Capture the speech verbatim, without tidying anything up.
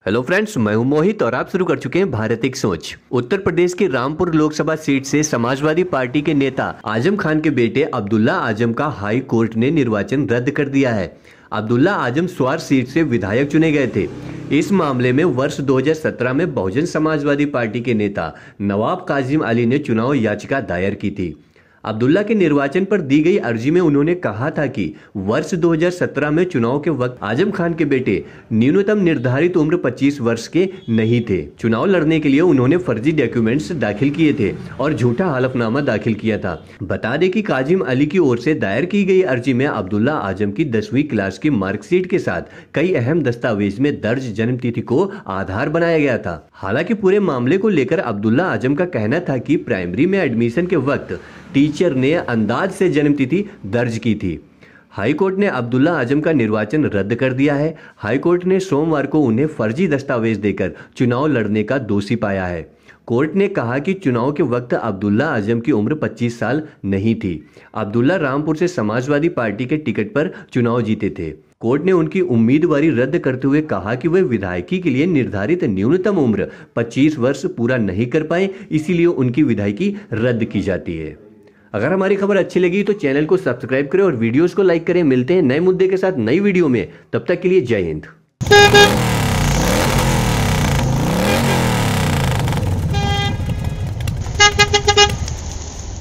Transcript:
Hello friends, मैं हूं मोहित और आप शुरू कर चुके हैं भारत एक सोच। उत्तर प्रदेश की रामपुर लोकसभा सीट से समाजवादी पार्टी के नेता आजम खान के बेटे अब्दुल्ला आजम का हाई कोर्ट ने निर्वाचन रद्द कर दिया है। अब्दुल्ला आजम स्वार सीट से विधायक चुने गए थे। इस मामले में वर्ष दो हज़ार सत्रह में बहुजन समाजवादी पार्टी के नेता नवाब काजिम अली ने चुनाव याचिका दायर की थी। अब्दुल्ला के निर्वाचन पर दी गई अर्जी में उन्होंने कहा था कि वर्ष दो हज़ार सत्रह में चुनाव के वक्त आजम खान के बेटे न्यूनतम निर्धारित उम्र पच्चीस वर्ष के नहीं थे। चुनाव लड़ने के लिए उन्होंने फर्जी डॉक्यूमेंट्स दाखिल किए थे और झूठा हलफनामा दाखिल किया था। बता दें कि काजिम अली की ओर से दायर की गई अर्जी में अब्दुल्ला आजम की दसवीं क्लास की मार्कशीट के साथ कई अहम दस्तावेज में दर्ज जन्मतिथि को आधार बनाया गया था। हालांकि पूरे मामले को लेकर अब्दुल्ला आजम का कहना था कि प्राइमरी में एडमिशन के वक्त टीचर ने अंदाज से जन्मतिथि दर्ज की थी। हाई कोर्ट ने अब्दुल्ला आजम का निर्वाचन रद्द कर दिया है। हाई कोर्ट ने सोमवार को उन्हें फर्जी दस्तावेज देकर चुनाव लड़ने का दोषी पाया है। कोर्ट ने कहा कि चुनाव के वक्त अब्दुल्ला आजम की उम्र पच्चीस साल नहीं थी। अब्दुल्ला रामपुर से समाजवादी पार्टी के टिकट पर चुनाव जीते थे। कोर्ट ने उनकी उम्मीदवारी रद्द करते हुए कहा कि वे विधायकी के लिए निर्धारित न्यूनतम उम्र पच्चीस वर्ष पूरा नहीं कर पाए, इसीलिए उनकी विधायकी रद्द की जाती है। अगर हमारी खबर अच्छी लगी तो चैनल को सब्सक्राइब करें और वीडियोस को लाइक करें। मिलते हैं नए मुद्दे के साथ नई वीडियो में, तब तक के लिए जय हिंद।